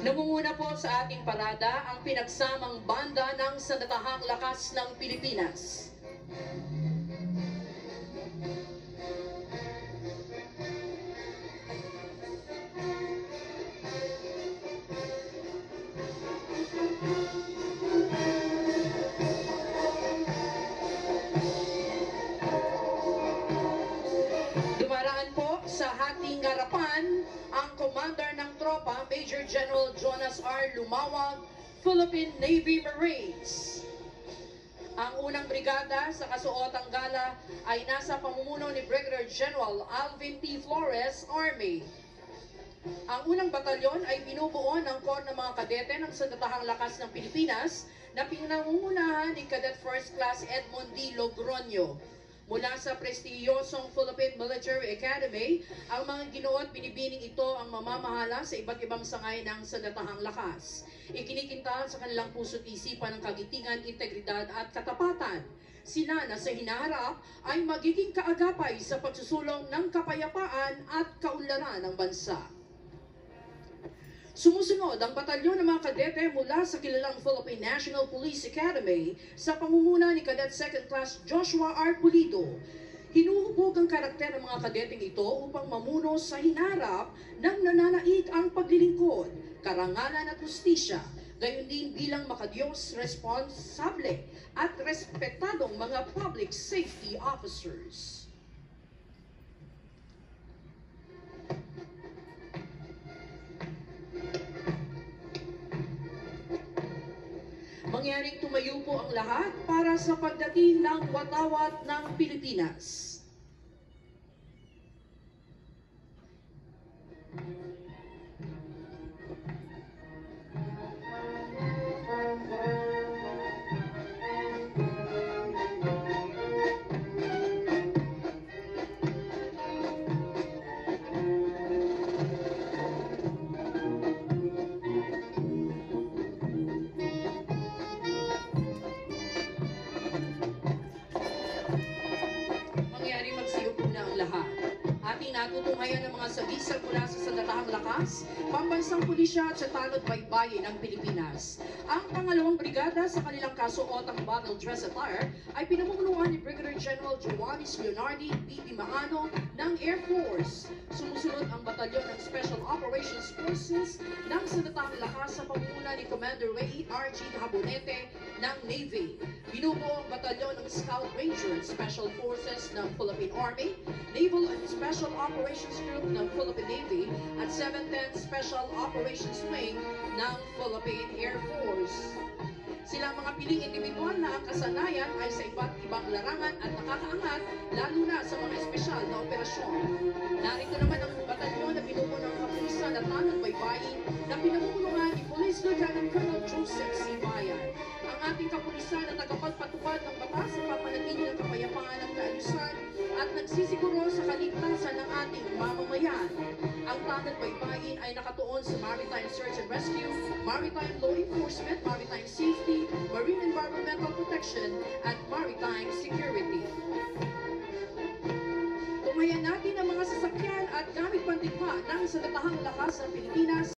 Namumuna po sa ating parada ang pinagsamang banda ng Sandatahang Lakas ng Pilipinas. Dumaraan po sa ating harapan ang commander ng tropa, Major General Jonas R. Lumawag, Philippine Navy Marines. Ang unang brigada sa kasuotang gala ay nasa pamumuno ni Brigadier General Alvin T. Flores, Army. Ang unang batalyon ay binubuo ng Corps ng mga kadete ng Sandatahang Lakas ng Pilipinas na pinangungunahan ni Cadet First Class Edmond D. Logroño. Mula sa prestiyosong Philippine Military Academy, ang mga ginoo at binibining ito ang mamamahala sa iba't ibang sangay ng Sandatahang Lakas. Ikinikintahan sa kanilang puso't isipan ng kagitingan, integridad at katapatan. Sila na sa hinaharap ay magiging kaagapay sa pagsusulong ng kapayapaan at kaunlaran ng bansa. Sumusunod ang batalyon ng mga kadete mula sa kilalang Philippine National Police Academy sa pangunguna ni Cadet Second Class Joshua R. Pulido. Hinuhubog ang karakter ng mga kadeteng ito upang mamuno sa hinarap ng nananaig ang paglilingkod, karangalan at hustisya, gayon din bilang makadiyos, responsable at respetadong mga public safety officers. Mangyaring tumayo po ang lahat para sa pagdating ng watawat ng Pilipinas. Ating natutunghayan ng mga sagisag mula sa Sandatahang Lakas, Pambansang Pulisya at sa Tanod Baybayin ng Pilipinas. Ang pangalawang brigada sa kanilang kasuotang battle dress attire ay pinamumunuan ni Brigadier General Joanis Leonardi B. Maano ng Air Force. Sumusunod ang batalyon ng Special Operations Forces ng Sandatahang Lakas sa pamumuno ni Commander Ray R.G. Habonete ng Navy. Binubuo ang batalyon ng Scout Ranger and Special Forces ng Philippine Army, Naval and Special Operations Group ng Philippine Navy at 710 Special Operations Wing ng Philippine Air Force. Sila mga piling individual na ang kasanayan ay sa iba't ibang larangan at nakakaangat lalo na sa mga espesyal na operasyon. Narito naman ang batalyon na binubuo ng kapulisan at Tanod Baybayin na pinamumunuan ni Police Lieutenant Colonel Joseph C. Bayan. Ang ating kapulisan na tagapagpatupad ng batas sa papanatili ng kapayapaan at kaayusan at nagsisiguro sa kaligtasan ng ating mamamayan. Ang Tanod Baybayin ay nakatuon sa Maritime Search and Rescue, Maritime Law Enforcement, Maritime Safety, Marine Environmental Protection, at Maritime Security. Tumayan natin ang mga sasakyan at gamit pandigma ng Sandatahang Lakas ng Pilipinas